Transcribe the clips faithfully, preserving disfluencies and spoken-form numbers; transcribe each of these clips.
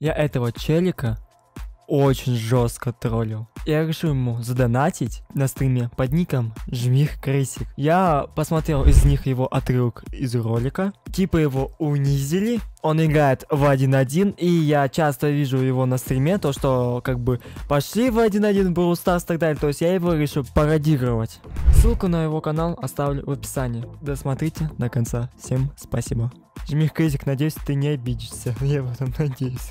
Я этого челика очень жестко троллил. Я решил ему задонатить на стриме под ником Жмих Крысик. Я посмотрел из них его отрывок из ролика. Типа его унизили. Он играет в один один. И я часто вижу его на стриме. То, что как бы пошли в один один, Brawl Stars и так далее. То есть я его решил пародировать. Ссылку на его канал оставлю в описании. Досмотрите до конца. Всем спасибо. Жмих Крысик, надеюсь, ты не обидишься. Я в этом надеюсь.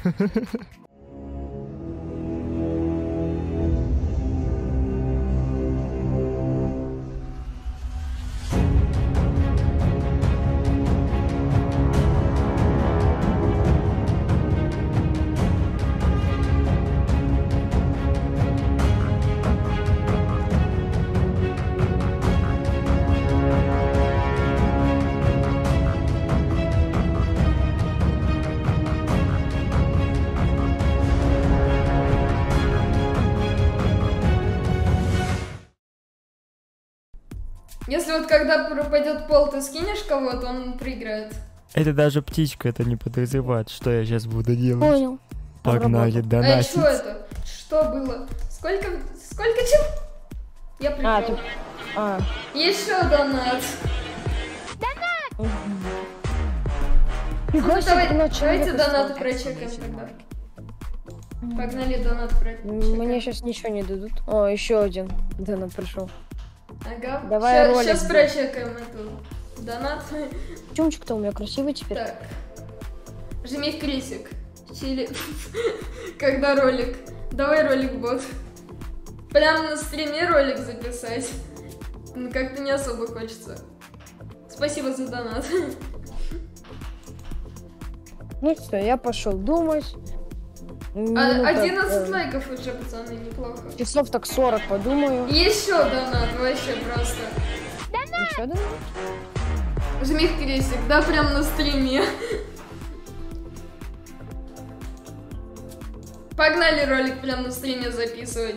Если вот когда пропадет пол, ты скинешь кого-то, он проиграет. Это даже птичка это не подозревает, что я сейчас буду делать. Понял. Погнали А донатить. что это? Что было? Сколько? Сколько чего? Я А, прикрыл. ты... А. Еще донат. Угу. Ну, Нифига себе, давай, ты начал давайте якобы донаты ставить. прочекаем тогда. Погнали донат прочекаем. Мне сейчас ничего не дадут. О, еще один донат пришел. Ага. Давай Ща, ролик сейчас сделаем. прочекаем эту донат. Чумчик-то у меня красивый теперь. Так. Жмих Крысик. Чили. Когда ролик? Давай ролик, бот. Прям на стриме ролик записать. Ну, как-то не особо хочется. Спасибо за донат. Ну что, я пошел думать. А, Минута, одиннадцать э, лайков уже, пацаны, неплохо. Часов так сорок подумаю. Еще донат, вообще просто. Еще донат? Жмих Крысик, да, прям на стриме. Погнали ролик прям на стриме записывать.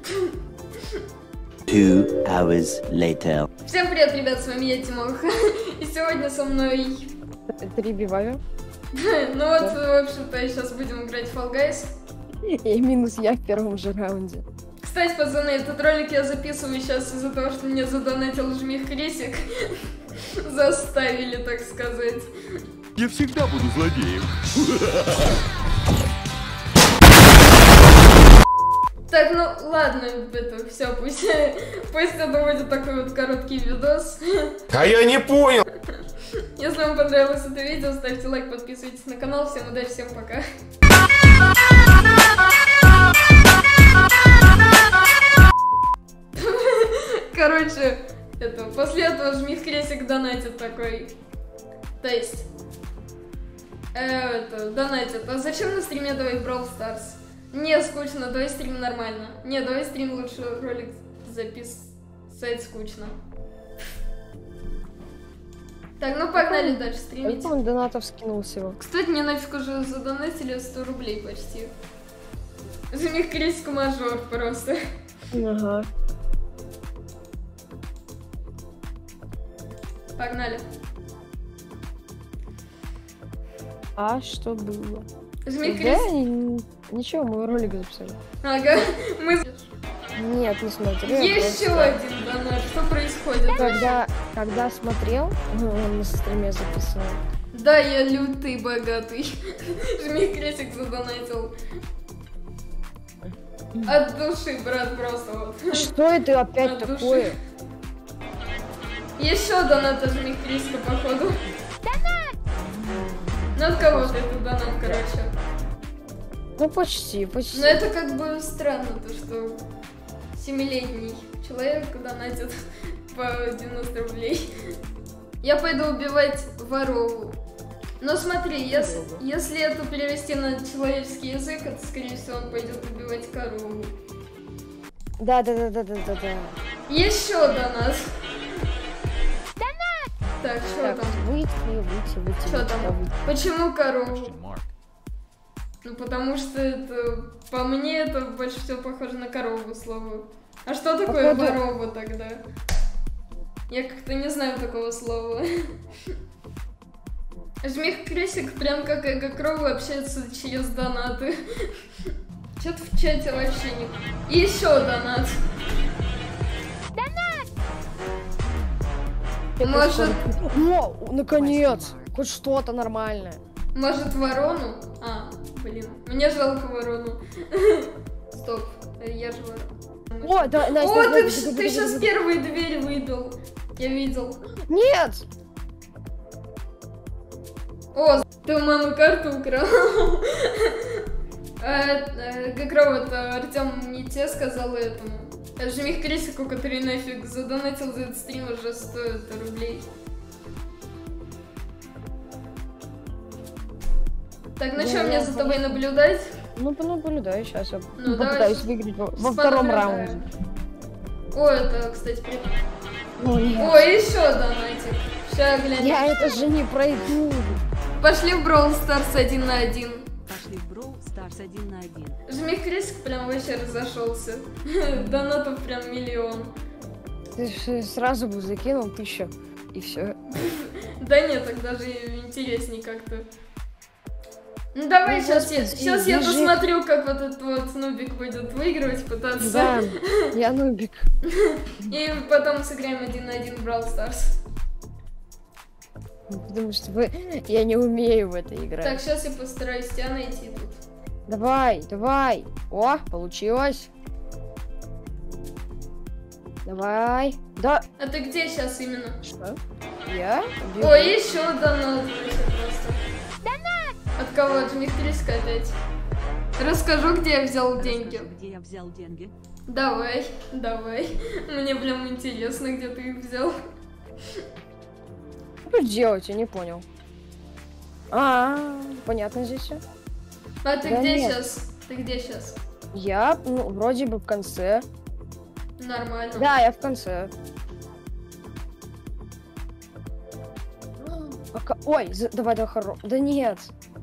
Two hours later. Всем привет, ребят, с вами я, Тимох. И сегодня со мной... Перебиваю. Ну вот, в общем-то, сейчас будем играть в Fall Guys. И минус я в первом же раунде. Кстати, пацаны, этот ролик я записываю сейчас из-за того, что мне задонатил Жмих Крысик. Заставили, так сказать. Я всегда буду злодеем. Так, ну ладно, это все, пусть, пусть это будет такой вот короткий видос. А я не понял. Если вам понравилось это видео, ставьте лайк, подписывайтесь на канал. Всем удачи, всем пока. Короче, это, после этого Жмих Крысик донатит такой. То есть, э, это, донатит. А зачем на стриме давай Brawl Stars? Не, скучно, давай стрим нормально. Не, давай стрим лучше ролик записать скучно. Так, ну погнали дальше стримить. Сколько он донатов скинул всего? Кстати, мне нафиг уже задонатили сто рублей почти. Жмих Крысик мажор просто. Ага. Погнали. А что было? Жмих Да, Крысик. н- ничего, мы ролик записали. Ага, мы... Нет, не смотрел. Еще просто- один донат, что происходит? Когда, когда смотрел, ну, он на стриме записал. Да, я лютый богатый. Жмих Крысик задонатил. От души, брат, просто вот. Что это опять От души. такое? Еще донат от Жмих Крысика, походу. Ну от кого-то это донат, короче. Ну почти, почти. Но это как бы странно, то что семилетний человек донатит по девяносто рублей. Я пойду убивать ворову. Но смотри, если, если это перевести на человеческий язык, это скорее всего он пойдет убивать корову. Да, да, да, да, да, да, да. Еще донат. Так, что Так, там? выйти, выйти, выйти. Что выйти, там? да, выйти. Почему корову? Ну потому что это, по мне, это больше всего похоже на корову слово. А что такое Походу- ворова тогда? Я как-то не знаю такого слова. Жмих Кресик прям как Эго Кроу общается через донаты. Что-то в чате вообще не... И еще донат. Может... О, наконец! Хоть что-то нормальное. Может ворону? А, блин, мне жалко ворону. Стоп, я же ворона. О, да, Настя, О, ты, Настя, ты сейчас первую дверь выбил. Я видел. Нет! О, ты у мамы карту украл. Гагров, это Артем не те сказал этому. Жмих Кресику, который нафиг задонатил за этот стрим, уже стоит рублей. Так, ну что, мне за тобой наблюдать? Ну, понаблюдаю, сейчас я Ну, попытаюсь давай, выиграть во, во втором раунде. О, это, кстати, при... О, нет. О, еще донатик. Сейчас глянем. Я это же не пройду. Пошли в Brawl Stars один на один. Пошли в Brawl Stars один на один. Жмих Кресик прям вообще разошелся. Донатов прям миллион. Ты же сразу бы закинул тысячу, и все. Да нет, так даже интересней как-то. Ну давай, Ну, сейчас, я, господи, сейчас я ежик. посмотрю, как вот этот вот нубик будет выигрывать, пытаться. Да, я нубик. И потом сыграем один на один в Brawl Stars. Потому что вы... я не умею в это играть. Так, сейчас я постараюсь тебя найти тут. Давай, давай. О, получилось. Давай. Да. А ты где сейчас именно? Что? Я? Бегу. Ой, еще донат вообще просто. От кого? От Жмих Кресика опять. Расскажу, где я взял деньги. Расскажи, где я взял деньги. Давай, давай. Мне прям интересно, где ты их взял. Что делать? Я не понял. А, понятно здесь все. А ты Да где нет. сейчас? Ты где сейчас? Я, ну, вроде бы в конце. Нормально. Да, я в конце. А ка- Ой, за- давай, давай, хоро. Да нет.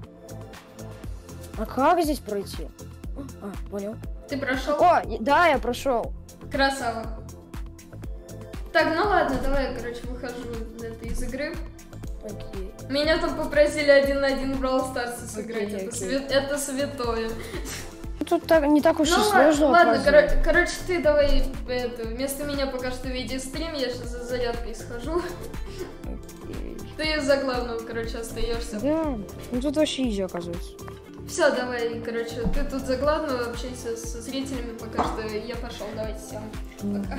А как здесь пройти? А, понял. Ты прошел? О, и- да, я прошел. Красава. Так, ну ладно, давай я, короче, выхожу это из игры. Окей. Меня там попросили один на один в Brawl Stars сыграть. Окей, это, окей. свя- это святое. Тут так, не так уж Ну и ладно, сложно. ладно, оказывается. коро- короче, ты давай это, вместо меня пока что веди стрим, я сейчас за зарядкой схожу. Окей. Ты за главного, короче, остаешься. Да, ну тут вообще изи оказывается. Все, давай, короче, ты тут за главного, общайся со зрителями пока что. Я пошел, давайте всем. Пока.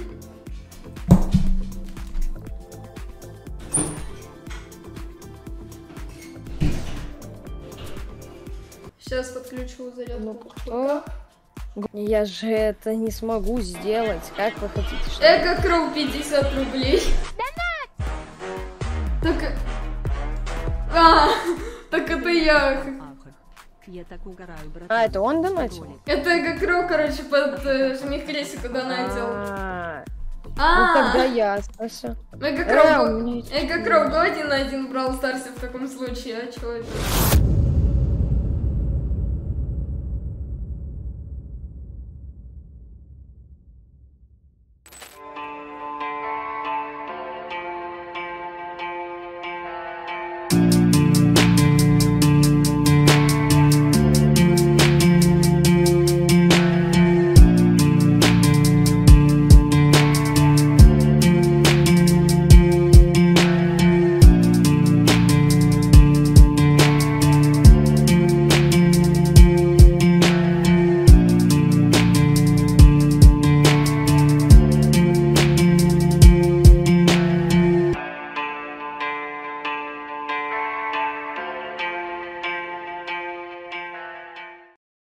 Сейчас подключу зарядку. Ну что? Я же это не смогу сделать. Как вы хотите, что? Эго Кроу пятьдесят рублей. Так... А, так это я. Ах, я так угораю, брат. А, это он донатил? Это Эго Кроу, короче, под э, Жмих Кресику донатил. А, ну А, тогда я остался. Эго Э, Кроу, у меня- Эго Кроу, go один на один в Brawl Старсе в таком случае, а чё это?